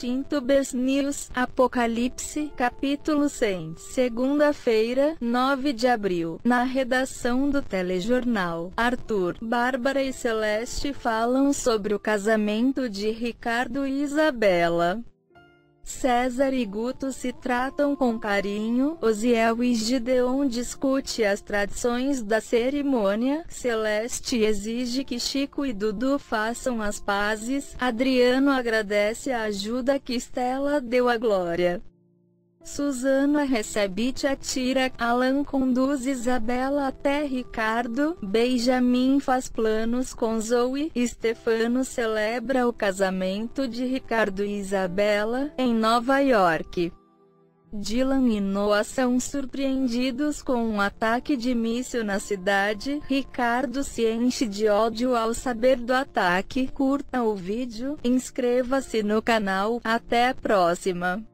Tintubers News, Apocalipse, capítulo 100. Segunda-feira, 9 de abril. Na redação do telejornal, Arthur, Bárbara e Celeste falam sobre o casamento de Ricardo e Isabela. César e Guto se tratam com carinho, Osiel e Gideon discutem as tradições da cerimônia, Celeste exige que Chico e Dudu façam as pazes, Adriano agradece a ajuda que Stella deu à Glória. Susana recebe Tiatira, Alan conduz Isabela até Ricardo, Benjamin faz planos com Zoe, Stefano celebra o casamento de Ricardo e Isabela, em Nova York. Dylan e Noah são surpreendidos com um ataque de míssil na cidade, Ricardo se enche de ódio ao saber do ataque. Curta o vídeo, inscreva-se no canal, até a próxima.